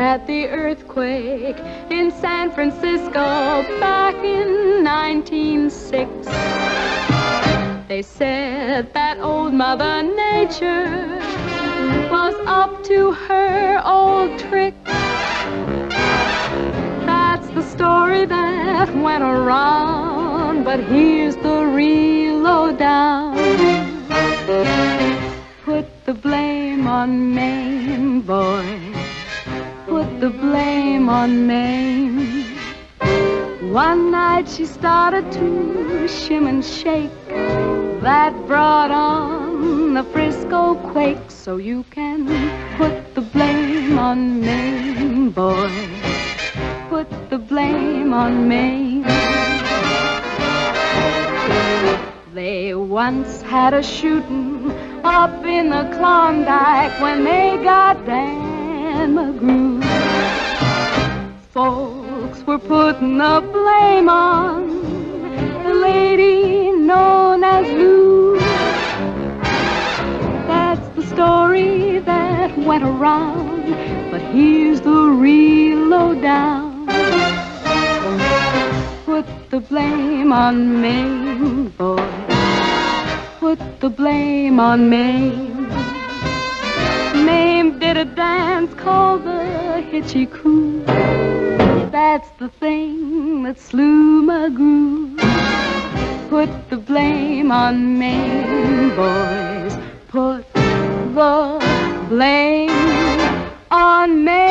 at the earthquake in San Francisco back in 1906. They said that old Mother Nature was up to her old trick. That's the story that went around, but here's the real lowdown. Put the blame on Mame, boy. Put the blame on Mame. One night she started to shim and shake. That brought on the Frisco quake. So you can put the blame on Mame, boy. Put the blame on Mame. They once had a shootin' up in the Klondike when they got Dan McGrew. Folks were putting the blame on the lady known as Lou. That's the story that went around, but here's the real lowdown. Put the blame on Mame, boy. Put the blame on Mame. Mame did a dance called the hoochy-coo. That's the thing that slew McGrew. Put the blame on Mame, boys. Put the blame on Mame.